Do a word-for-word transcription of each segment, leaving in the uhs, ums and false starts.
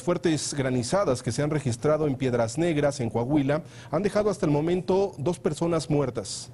fuertes granizadas que se han registrado en Piedras Negras, en Coahuila, han dejado hasta el momento dos personas muertas.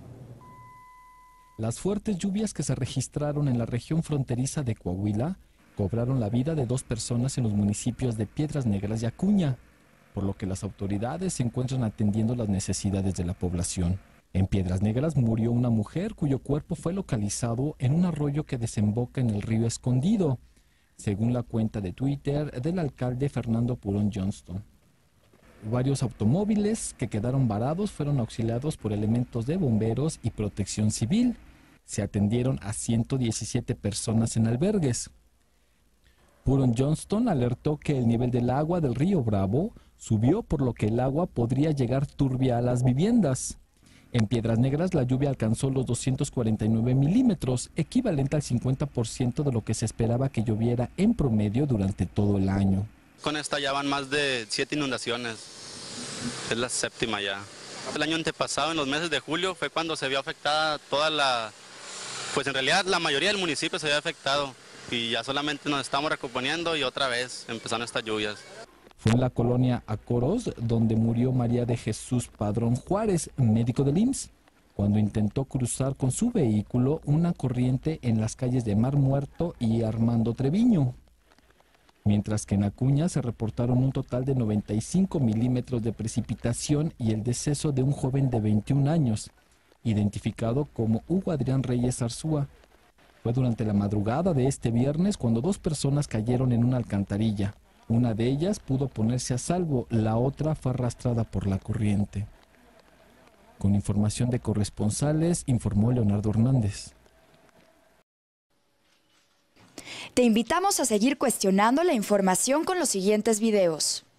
Las fuertes lluvias que se registraron en la región fronteriza de Coahuila cobraron la vida de dos personas en los municipios de Piedras Negras y Acuña, por lo que las autoridades se encuentran atendiendo las necesidades de la población. En Piedras Negras murió una mujer cuyo cuerpo fue localizado en un arroyo que desemboca en el río Escondido, según la cuenta de Twitter del alcalde Fernando Purón Johnston. Varios automóviles que quedaron varados fueron auxiliados por elementos de bomberos y protección civil. Se atendieron a ciento diecisiete personas en albergues. Purón Johnston alertó que el nivel del agua del río Bravo subió, por lo que el agua podría llegar turbia a las viviendas. En Piedras Negras la lluvia alcanzó los doscientos cuarenta y nueve milímetros, equivalente al cincuenta por ciento de lo que se esperaba que lloviera en promedio durante todo el año. Con esta ya van más de siete inundaciones, es la séptima ya. El año antepasado, en los meses de julio, fue cuando se vio afectada toda la, pues en realidad la mayoría del municipio se vio afectado y ya solamente nos estamos recomponiendo y otra vez empezaron estas lluvias. Fue en la colonia Acoros donde murió María de Jesús Padrón Juárez, médico del I M S S, cuando intentó cruzar con su vehículo una corriente en las calles de Mar Muerto y Armando Treviño. Mientras que en Acuña se reportaron un total de noventa y cinco milímetros de precipitación y el deceso de un joven de veintiún años, identificado como Hugo Adrián Reyes Arzúa. Fue durante la madrugada de este viernes cuando dos personas cayeron en una alcantarilla. Una de ellas pudo ponerse a salvo, la otra fue arrastrada por la corriente. Con información de corresponsales, informó Leonardo Hernández. Te invitamos a seguir cuestionando la información con los siguientes videos.